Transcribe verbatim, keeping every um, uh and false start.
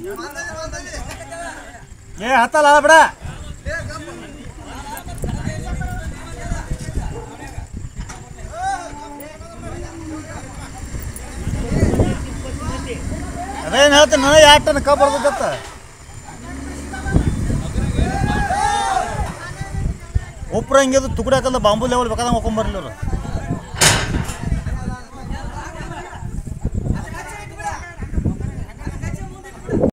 ಏ ಹತ್ತಲ್ಲ ಬಿಡ ಅದೇನು ಹೇಳ್ತೀನಿ ನನಗೆ ಎರಡು ಟನ್ ಕಬ್ಬು ಬರ್ತೈತ ಉಪ್ರ ಹಂಗಿದು ತುಕಡಿ ಹಾಕಲ್ಲ ಬಾಂಬು ಲೆವೆಲ್ ಬೇಕಾದಂಗೆ ಹೋಗ್ಕೊಂಬರ್ಲಿ ಅವ್ರು